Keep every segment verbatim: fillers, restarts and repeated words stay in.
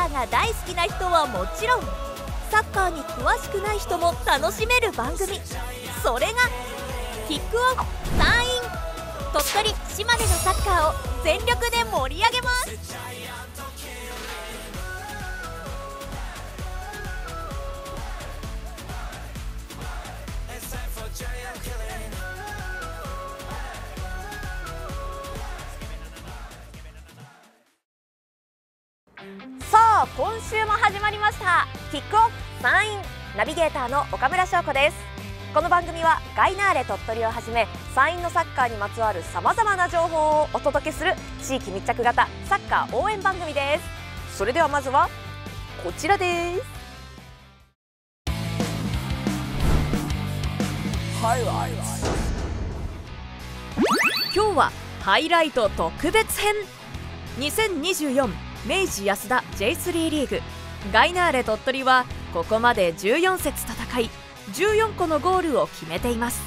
ーが大好きな人はもちろん、サッカーに詳しくない人も楽しめる番組、それがキックオフ山陰。鳥取、島根のサッカーを全力で盛り上げます。さあ、今週も始まりましたキックオフ山陰。ナビゲーターの岡村翔子です。この番組はガイナーレ鳥取をはじめ山陰のサッカーにまつわるさまざまな情報をお届けする地域密着型サッカー応援番組です。それではまずはこちらです。はいはい、今日はハイライト特別編。にせんにじゅうよん明治安田 ジェイスリー リーグ、ガイナーレ鳥取はここまでじゅうよん節戦いじゅうよんこのゴールを決めています。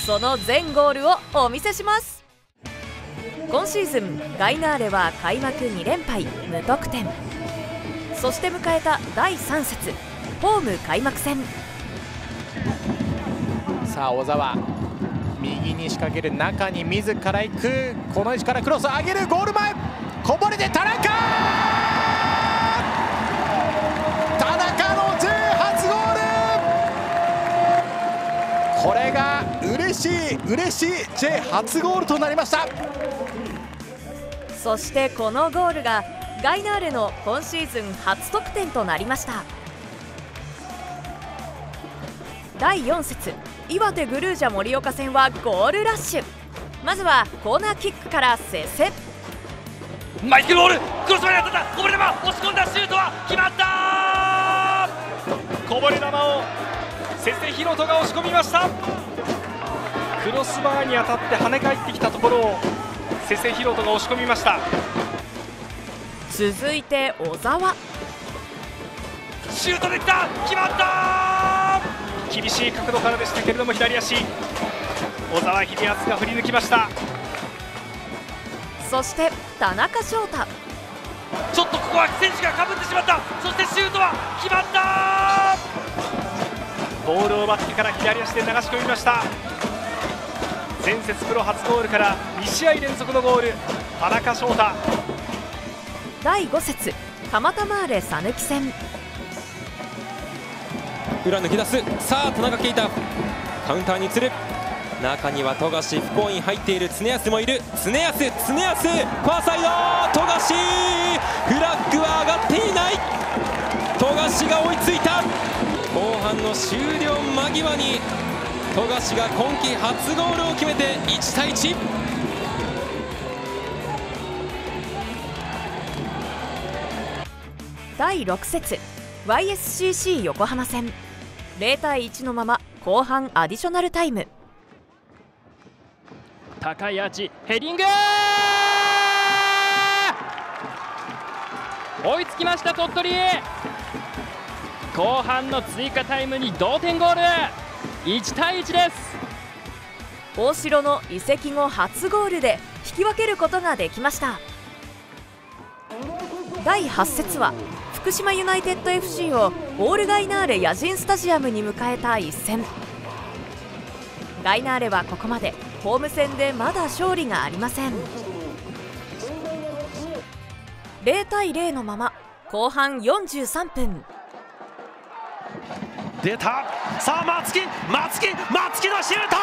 その全ゴールをお見せします。今シーズンガイナーレは開幕に連敗無得点、そして迎えただいさん節ホーム開幕戦。 さあ小沢、右に仕掛ける、中に自ら行く、この位置からクロスを上げる、ゴール前こぼれて田中、田中の J 初ゴール。これが嬉しい嬉しい J 初ゴールとなりました。 そしてこのゴールがガイナーレの今シーズン初得点となりました。だいよん節岩手グルージャ盛岡戦はゴールラッシュ。まずはコーナーキックからセセ、 マイケルボール、クロス前に当たった、こぼれ球、押し込んだシュートは決まった。こぼれ球をセセヒロトが押し込みました。クロスバーに当たって跳ね返ってきたところをセセヒロトが押し込みました。 続いて小沢、 シュートできた、決まった。厳しい角度からでしたけれども左足、小沢秀康が振り抜きました。 そして田中翔太、 ちょっとここは選手がかぶってしまった。そしてシュートは決まった。ボールを奪ってから左足で流し込みました。前節プロ初ゴールからに試合連続のゴール、田中翔太。 だいご節蒲田マーレ讃岐戦、 裏抜け出す、さあ田中圭太カウンターに移る、中には富樫、不幸に入っている常安もいる。常安、常安、ファーサイド、富樫、フラッグは上がっていない。富樫が追いついた。後半の終了間際に富樫が今季初ゴールを決めていちたいいち。 だいろく節 ワイエスシーシー 横浜戦、ゼロたいいちのまま後半アディショナルタイム。 高いアーチ、ヘディング、追いつきました鳥取。後半の追加タイムに同点ゴール、いちたいいちです。 大城の移籍後初ゴールで引き分けることができました。だいはち節は福島ユナイテッド エフシー をオールガイナーレ野人スタジアムに迎えた一戦。ガイナーレはここまでホーム戦でまだ勝利がありません。ゼロたいゼロのまま後半よんじゅうさんぷん、 出た、さあ松木、松木、松木のシュート、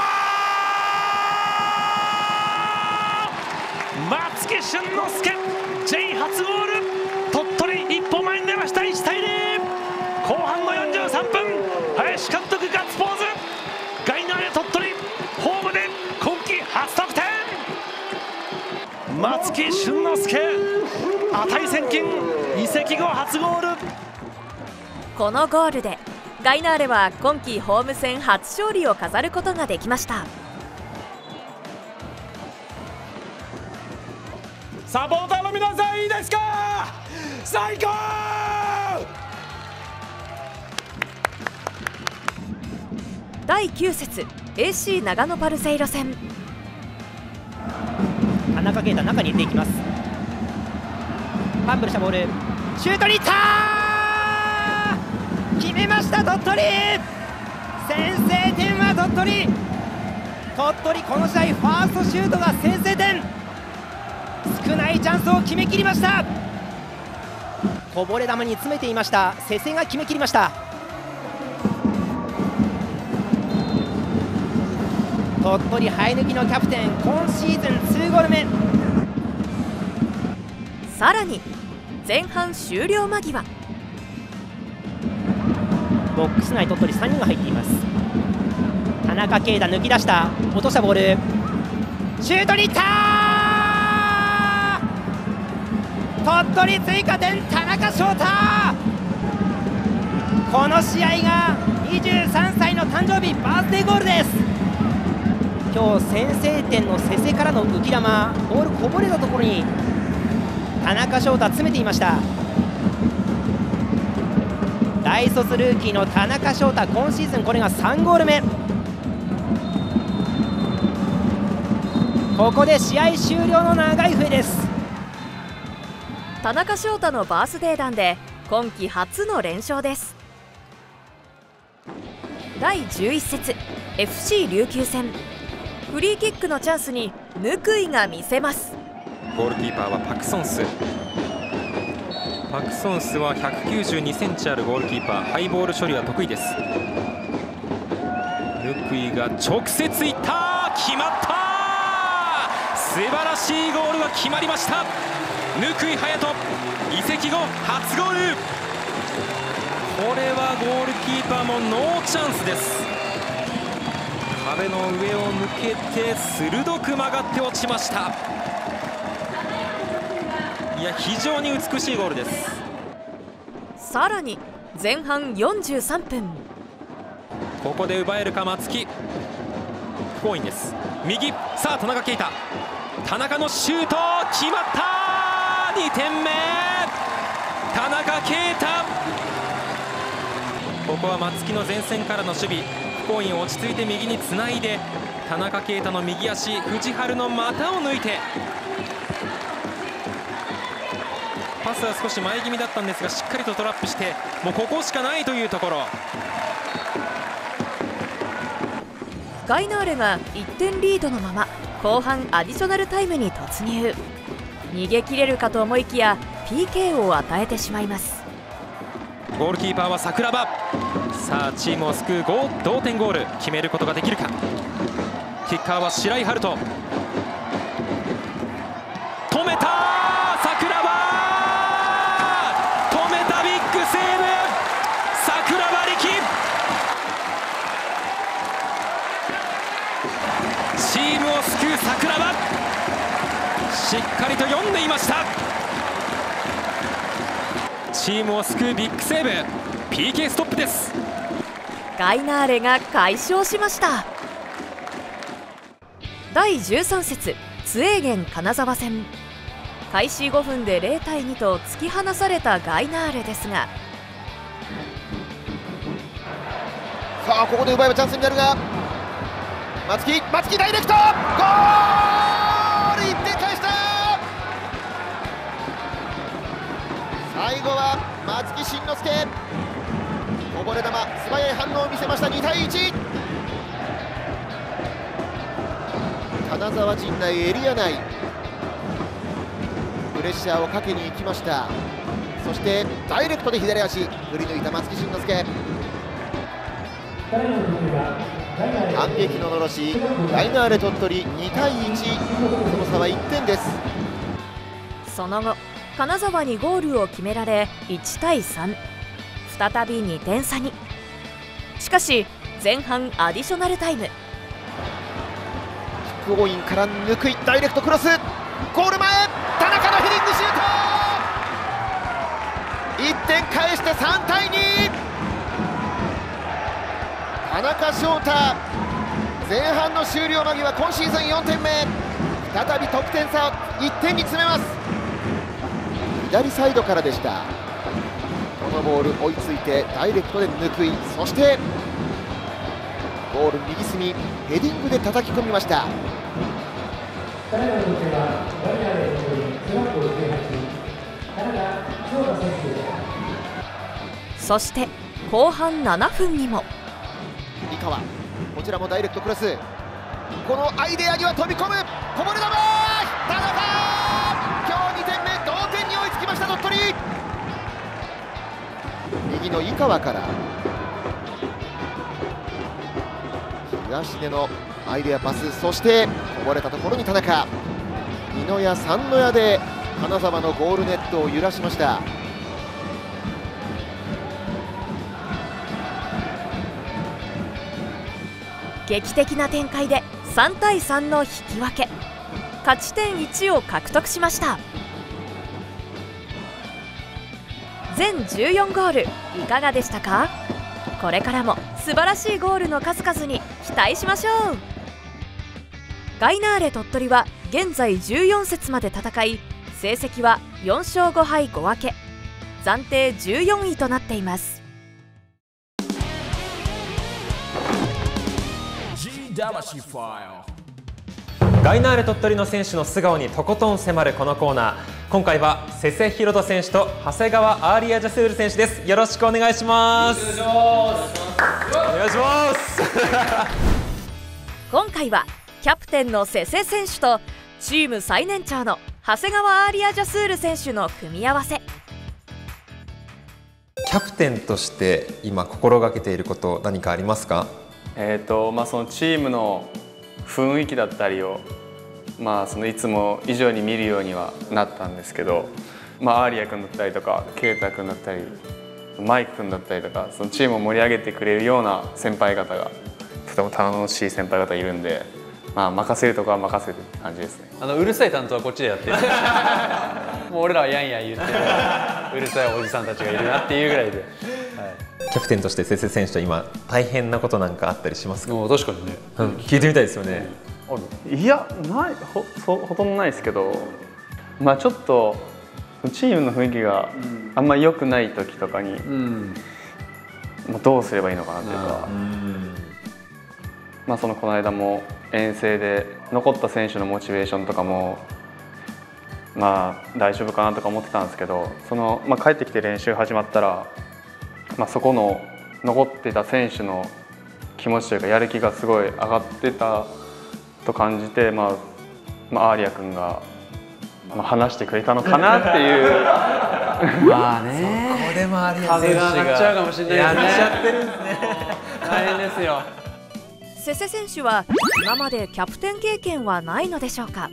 松木俊之介 J 初ゴール、鳥取一歩前に出ました。いちたいゼロ、後半のよんじゅうさんぷん、林監督ガッツポーズ。ガイナーレ鳥取ホームで今季初得点、松木俊之介値千金、移籍後初ゴール。 このゴールでガイナーレは今季ホーム戦初勝利を飾ることができました。 サポーターの皆さんいいですか、最高。 だいきゅう節 エーシー 長野パルセイロ戦、 田中圭太中に入れていきます。ファンブルしたボール、 シュートに行った。決めました鳥取。先制点は鳥取。鳥取この試合ファーストシュートが先制点。少ないチャンスを決めきりました。こぼれ球に詰めていました瀬瀬が決めきりました。鳥取生え抜きのキャプテン、今シーズンにゴール目。 さらに前半終了間際、 ボックス内鳥取さんにんが入っています。田中圭太抜き出した、落としたボール、シュートに行った。鳥取追加点、田中翔太。この試合がにじゅうさんさいの誕生日バースデーゴールです。今日先制点の瀬瀬からの浮き球、ボールこぼれたところに田中翔太詰めていました。大卒ルーキーの田中翔太、今シーズンこれがさんゴール目。ここで試合終了の長い笛です。 田中翔太のバースデー弾で今季初の連勝です。だいじゅういっ節 エフシー 琉球戦、フリーキックのチャンスに貫井が見せます。 ゴールキーパーはパク・ソンス。パク・ソンスはひゃくきゅうじゅうにセンチあるゴールキーパー、ハイボール処理は得意です。貫井が直接いった、決まった。素晴らしいゴールが決まりました。貫井隼人、移籍後初ゴール。これはゴールキーパーもノーチャンスです。壁の上を抜けて鋭く曲がって落ちました。いや、非常に美しいゴールです。 さらに前半よんじゅうさんぷん、 ここで奪えるか松木。不幸インです。右、さあ田中圭太、田中のシュート決まった。にてんめ、田中圭太。ここは松木の前線からの守備、不幸イン落ち着いて右につないで、田中圭太の右足、藤原の股を抜いて、パスは少し前気味だったんですが、しっかりとトラップして、もうここしかないというところ。 ガイナーレがいってんリードのまま後半アディショナルタイムに突入。逃げ切れるかと思いきや ピーケー を与えてしまいます。 ゴールキーパーは桜庭。さあチームを救う同点ゴール決めることができるか。キッカーは白井遥人。止めた桜庭、止めた、ビッグセーブ、桜庭力。チームを救う桜庭、しっかりと読んでいました。チームを救うビッグセーブ、 ピーケー ストップです。 ガイナーレが快勝しました。だいじゅうさん節ツエーゲン金沢戦、開始ごふんでゼロたいにと突き放されたガイナーレですが、 さあここで奪えばチャンスになるが、松木松木ダイレクトゴール、いってん返した。最後は松木慎之介、こぼれ球素早い反応を見せました。にたいいち、金沢陣内エリア内、プレッシャーをかけに行きました。そしてダイレクトで左足振り抜いた松木慎之介、反撃ののろし、ガイナーレ鳥取にたいいち、その差はいってんです。 その後金沢にゴールを決められいちたいさん、再びにてん差に。しかし前半アディショナルタイム、 キックオインから抜いダイレクトクロス、ゴール前、田中のヘディングシュート、いってん返してさんたいに。田中翔太、前半の終了間際、今シーズンよんてんめ、再び得点差をいってんに詰めます。左サイドからでした。このボール追いついてダイレクトで抜い、そしてゴール右隅ヘディングで叩き込みました。 そして後半ななふんにも井川、こちらもダイレクトクロス、このアイデアには飛び込む、こぼれ球、田中、今日にてんめ、同点に追いつきました鳥取。右の井川から東出のアイデアパス、そしてこぼれたところに田中、二の矢三の矢で金沢のゴールネットを揺らしました。 劇的な展開でさんたいさんの引き分け、勝ち点いちを獲得しました。全じゅうよんゴールいかがでしたか？これからも素晴らしいゴールの数々に期待しましょう。ガイナーレ鳥取は現在じゅうよん節まで戦い、成績はよん勝ご敗ご分け、暫定じゅうよんいとなっています。 ガイナーレ鳥取の選手の素顔にとことん迫るこのコーナー、今回は瀬瀬大斗選手と長谷川アーリアジャスール選手です。よろしくお願いします。お願いします今回はキャプテンの瀬瀬選手とチーム最年長の長谷川アーリアジャスール選手の組み合わせ。 キャプテンとして今心がけていること何かありますか？ えーとまあ、そのチームの雰囲気だったりを、まあ、そのいつも以上に見るようにはなったんですけど、まあ、アーリア君だったりとか圭太君だったりマイク君だったりとか、そのチームを盛り上げてくれるような先輩方がとても頼もしい先輩方いるんで、まあ、任せるとこは任せるって感じですね。 あのうるさい担当はこっちでやってるもう俺らはやんやん言ってうるさいおじさんたちがいるなっていうぐらいで、はい、 キャプテンとして瀬瀬選手と今大変なことなんかあったりしますか？ 確かにね、 うん、聞いてみたいですよね。 いやない ほ, ほ, ほとんどないですけど、まあ、ちょっとチームの雰囲気があんまり良くない時とかに、うん、まあ、どうすればいいのかなというか、うん、まあ、そのこの間も遠征で残った選手のモチベーションとかもまあ大丈夫かなとか思ってたんですけど、その、まあ、帰ってきて練習始まったら、まあ、そこの残ってた選手の気持ちというかやる気がすごい上がってたと感じて、まあまあ、アーリア君が、まあ、話してくれたのかなっていうまあね、そこでもアーリア選手が上がっちゃうかもしれないですね。やっちゃってるんですね大変ですよ。 瀬瀬選手は今までキャプテン経験はないのでしょうか？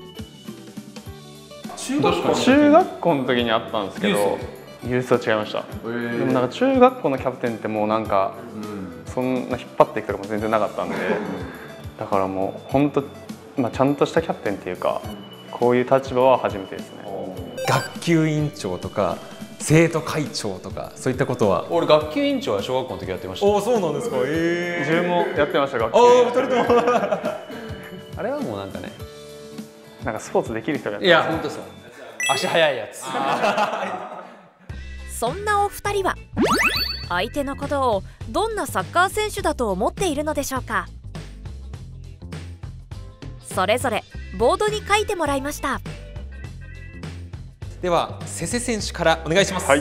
中学校中学校の時にあったんですけど、ユースは違いました。でもなんか中学校のキャプテンってもうなんか、うん、そんな引っ張っていくとかも全然なかったんで、だからもう本当、まあ、ちゃんとしたキャプテンっていうか、こういう立場は初めてですね。 学級委員長とか生徒会長とかそういったことは？ 俺学級委員長は小学校の時やってました。 お、そうなんですか。ええー、自分もやってました。学級。 ああ、ふたりともあれはもうなんかね、 なんかスポーツできる人がやっていや本当そう、足速いやつそんなお二人は相手のことをどんなサッカー選手だと思っているのでしょうか？それぞれボードに書いてもらいました。 では瀬瀬選手からお願いします。 はい、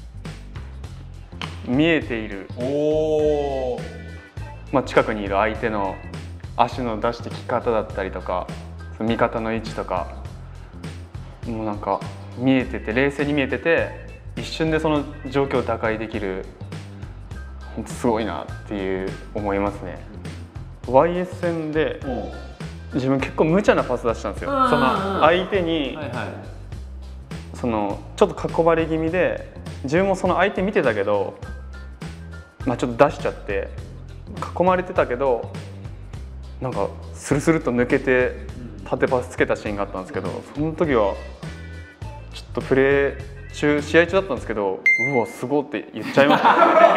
見えている、お、まあ、近くにいる相手の足の出してき方だったりとか、味方の位置とか、もうなんか見えてて、冷静に見えてて、一瞬でその状況を打開できる、本当すごいなっていう思いますね。ワイエス 戦で自分結構無茶なパス出したんですよ。その相手に、はいはい、そのちょっと囲まれ気味で、自分もその相手見てたけど、まあ、ちょっと出しちゃって囲まれてたけど、なんかスルスルっと抜けて縦パスつけたシーンがあったんですけど、その時はちょっとプレー中、試合中だったんですけど、うわすごいって言っちゃいました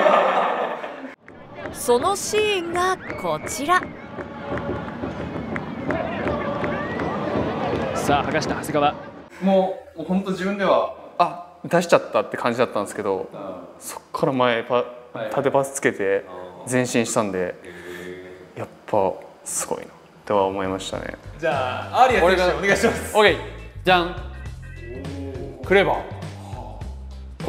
、ね、 そのシーンがこちら。 さあ剥がした長谷川、 もう本当自分ではあ出しちゃったって感じだったんですけど、そっから前パ縦パスつけて前進したんで、やっぱすごいなとは思いましたね。 じゃあアーリア選手お願いします。 オッケー、じゃん、クレバー、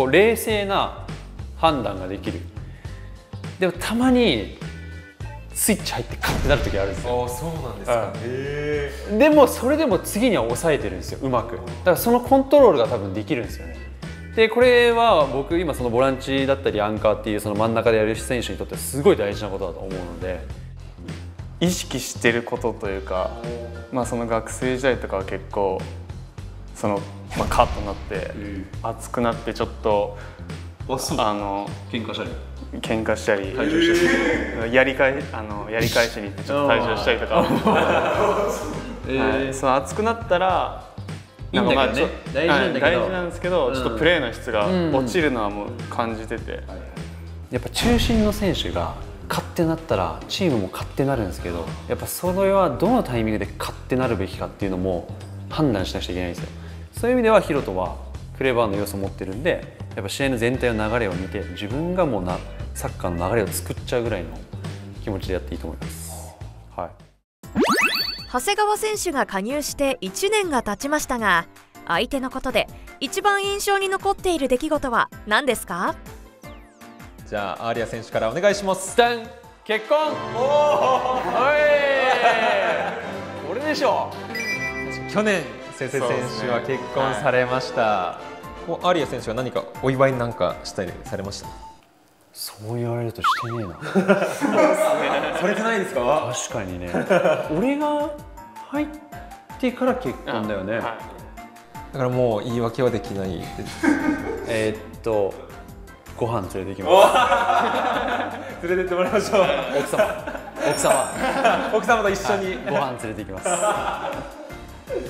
こう冷静な判断ができる。でもたまにスイッチ入ってカッてなる時あるんですよ。 あ、そうなんですか。へえ。でもそれでも次には抑えてるんですよ、うまく。だからそのコントロールが多分できるんですよね。でこれは僕今そのボランチだったりアンカーっていうその真ん中でやる選手にとってはすごい大事なことだと思うので、 意識してることというか、まあその学生時代とかは結構その、まあ、カッとなって熱くなってちょっとあの喧嘩したり喧嘩したり退場したりやり返あのやり返しに行ってちょっと退場したりとか、はい、その熱くなったらいいんだけどね、大事なんだけど、 大事なんですけど、ちょっとプレーの質が落ちるのはもう感じてて、 やっぱ中心の選手が勝ってなったらチームも勝ってなるんですけど、やっぱそれはどのタイミングで勝ってなるべきかっていうのも判断しなくちゃいけないんですよ。そういう意味ではヒロトはクレバーの要素を持ってるんで、やっぱ試合の全体の流れを見て自分がもうなサッカーの流れを作っちゃうぐらいの気持ちでやっていいと思います。はい。 長谷川選手が加入していちねんが経ちましたが、相手のことで一番印象に残っている出来事は何ですか？ じゃあアーリア選手からお願いします。 ダン結婚。おお、おいこれでしょ。 去年瀬瀬選手は結婚されました。はい、こうアーリア選手は何かお祝いなんかしたりされました？ そう言われるとしてねえな。 されてないですか？ 確かにね。俺が入ってから結婚だよね。はい、 だからもう言い訳はできないです。 えっとご飯連れて行きます。 連れてってもらいましょう。 奥様、奥様、 奥様と一緒に、 はい、ご飯連れて行きます。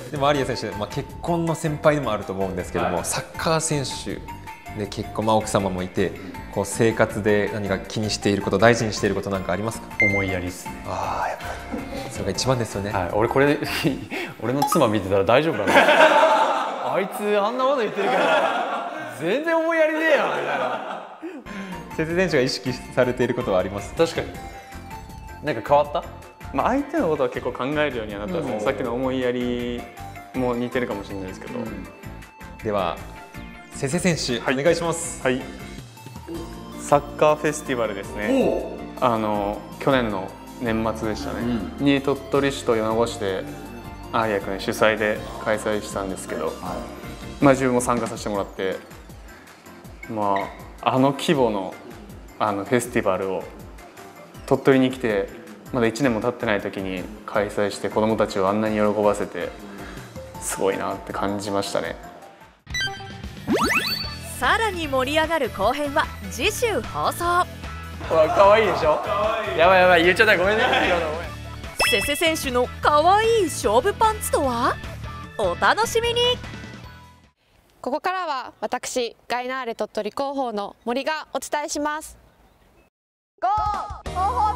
でもアーリア選手、まあ、結婚の先輩でもあると思うんですけども、はい、サッカー選手で結婚、まあ、奥様もいて、こう生活で何か気にしていること、大事にしていることなんかありますか？ 思いやりですね。 ああ、やっぱりそれが一番ですよね。 はい、俺これ俺の妻見てたら大丈夫かな。あいつあんなこと言ってるから全然思いやりねえやみたいな。 瀬瀬選手が意識されていることはあります？ 確かに。なんか変わった？ まあ相手のことは結構考えるようにはなったんですね。うん、さっきの思いやりも似てるかもしれないですけど。うん、 では瀬瀬選手、はい、お願いします。 はい。サッカーフェスティバルですね。あの去年の年末でしたね。うん、に鳥取市と米子市でアーリア君主催で開催したんですけど、はい、まあ自分も参加させてもらって、まああの規模のあのフェスティバルを鳥取に来てまだいちねんも経ってない時に開催して子どもたちをあんなに喜ばせてすごいなって感じましたね。 さらに盛り上がる後編は次週放送。わ、 可愛いでしょ。やばいやばい、言っちゃったごめんね。 瀬瀬選手の可愛い勝負パンツとは？お楽しみに。 ここからは私ガイナーレ鳥取広報の森がお伝えします。ゴー広報部。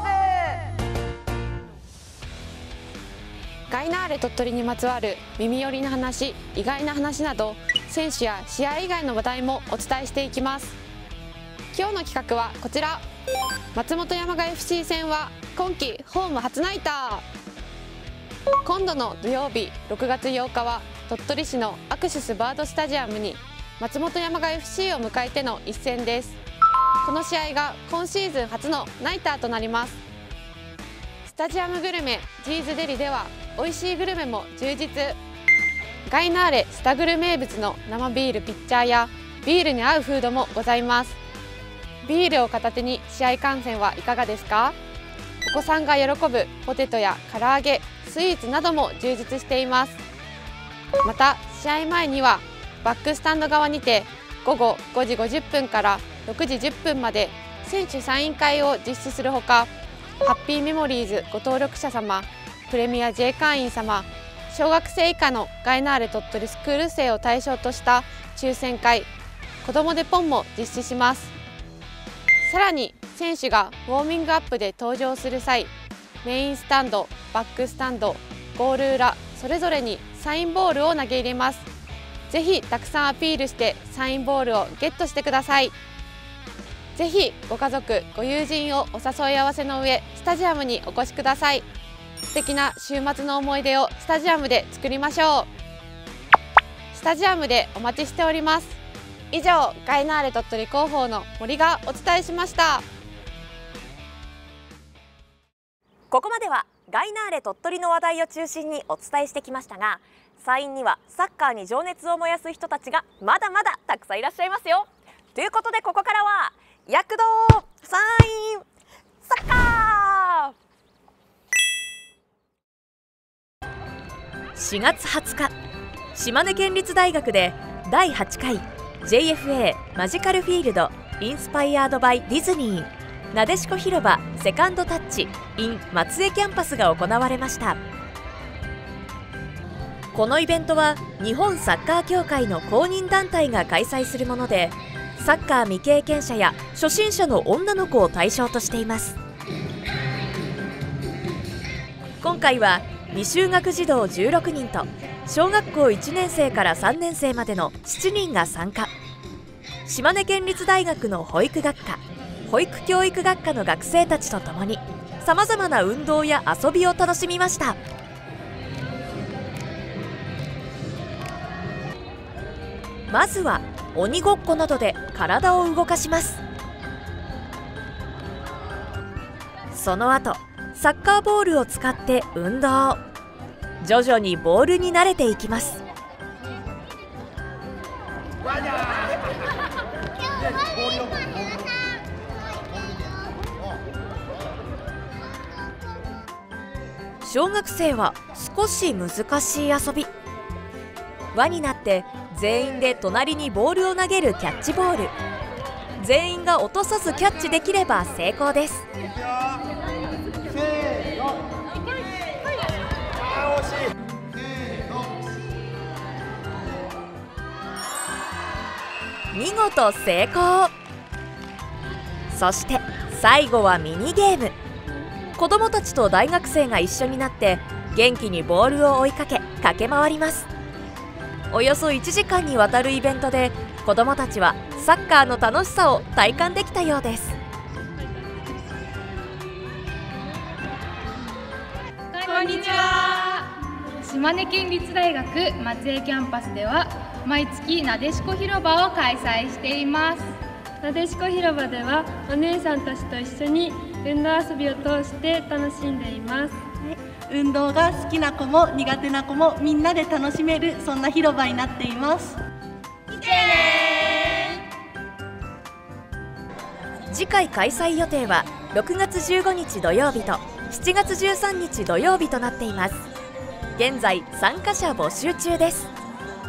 ガイナーレ鳥取にまつわる耳寄りな話、意外な話など選手や試合以外の話題もお伝えしていきます。今日の企画はこちら。松本山雅 エフシー 戦は今季ホーム初ナイター。今度の土曜日ろくがつようかは鳥取市のアクシスバードスタジアムに松本山雅 エフシー を迎えての一戦です。この試合が今シーズン初のナイターとなります。スタジアムグルメジーズデリでは美味しいグルメも充実。ガイナーレスタグル名物の生ビールピッチャーやビールに合うフードもございます。ビールを片手に試合観戦はいかがですか？お子さんが喜ぶポテトや唐揚げ、スイーツなども充実しています。また試合前にはバックスタンド側にてごごごじごじゅっぷんからろくじじゅっぷんまで選手サイン会を実施するほか、ハッピーメモリーズご登録者様、プレミア J 会員様、小学生以下のガイナーレ鳥取スクール生を対象とした抽選会、子どもでポンも実施します。さらに選手がウォーミングアップで登場する際、メインスタンド、バックスタンド、ゴール裏それぞれにサインボールを投げ入れます。ぜひたくさんアピールしてサインボールをゲットしてください。ぜひご家族、ご友人をお誘い合わせの上、スタジアムにお越しください。素敵な週末の思い出をスタジアムで作りましょう。スタジアムでお待ちしております。 以上、ガイナーレ鳥取広報の森がお伝えしました。 ここまではガイナーレ鳥取の話題を中心にお伝えしてきましたが、山陰にはサッカーに情熱を燃やす人たちがまだまだたくさんいらっしゃいますよ。ということで、ここからは躍動山陰サッカー。しがつはつか、島根県立大学でだいはちかい ジェイエフエー マジカルフィールドインスパイアードバイディズニーなでしこ広場セカンドタッチ in 松江キャンパスが行われました。このイベントは日本サッカー協会の公認団体が開催するもので、サッカー未経験者や初心者の女の子を対象としています。今回は未就学児童じゅうろくにんと小学校いちねんせいからさんねんせいまでのしちにんが参加。島根県立大学の保育学科保育教育学科の学生たちとともにさまざまな運動や遊びを楽しみました。まずは鬼ごっこなどで体を動かします。その後サッカーボールを使って運動。徐々にボールに慣れていきます。小学生は少し難しい遊び。輪になって全員で隣にボールを投げるキャッチボール。全員が落とさずキャッチできれば成功です。見事成功。そして最後はミニゲーム。子どもたちと大学生が一緒になって元気にボールを追いかけ駆け回ります。およそいちじかんにわたるイベントで子どもたちはサッカーの楽しさを体感できたようです。 こんにちは。島根県立大学松江キャンパスでは毎月なでしこ広場を開催しています。なでしこ広場ではお姉さんたちと一緒に運動遊びを通して楽しんでいます。 運動が好きな子も苦手な子もみんなで楽しめる、そんな広場になっています。 来てねー。次回開催予定はろくがつじゅうごにち土曜日としちがつじゅうさんにち土曜日となっています。現在参加者募集中です。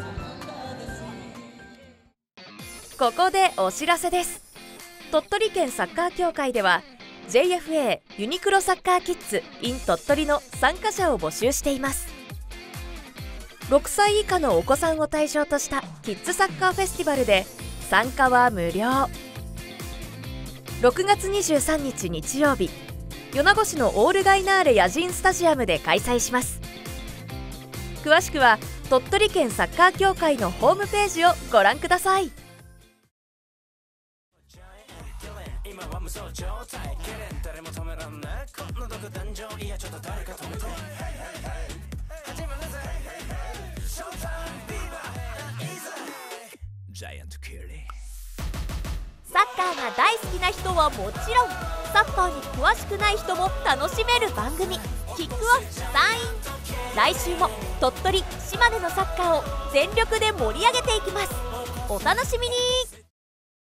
ここでお知らせです。鳥取県サッカー協会では ジェイエフエー ユニクロサッカーキッズ in 鳥取の参加者を募集しています。ろくさい以下のお子さんを対象としたキッズサッカーフェスティバルで参加は無料。ろくがつにじゅうさんにち日曜日、米子市のオールガイナーレ野人スタジアムで開催します。詳しくは鳥取県サッカー協会のホームページをご覧ください。サッカーが大好きな人はもちろん、サッカーに詳しくない人も楽しめる番組キックオフ山陰。来週も鳥取、島根のサッカーを全力で盛り上げていきます。お楽しみに。